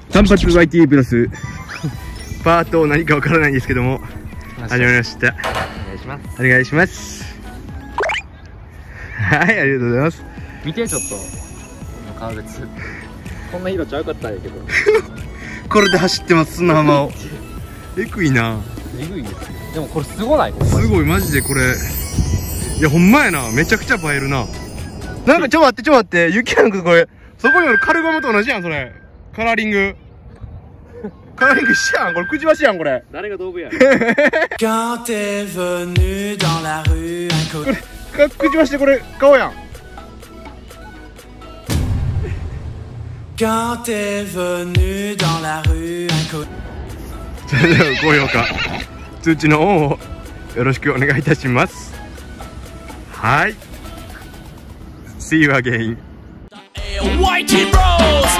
単発 YT プラスパート何かわからないんですけども始まりました。お願いします。お願いします。はい、ありがとうございます。 見てちょっと川口こんな色ちゃうかったんやけどこれで走ってます砂浜を。えぐいな。 えぐいですよ。でもこれすごない？ すごいマジでこれ。いやほんまやな、めちゃくちゃ映えるな。なんかちょっと待って、雪なんかこれそこにあるカルガモと同じやんそれ。カラーリングしやんこれ、くじ橋やんこれ。 誰が道具やこれくじ橋でこれ顔やん。それでは高評価通知のオンをよろしくお願いいたします。はい、 See you again。 YT Bros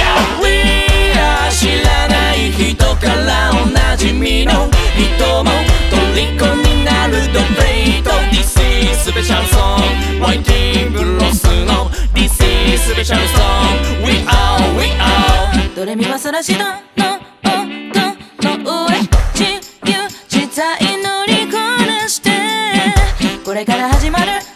知らない人からおなじみの人も虜になるドベート This is special song YT Bros の This is special song We are ドレミファソラシドの音の上自由自在乗りこなしてこれから始まる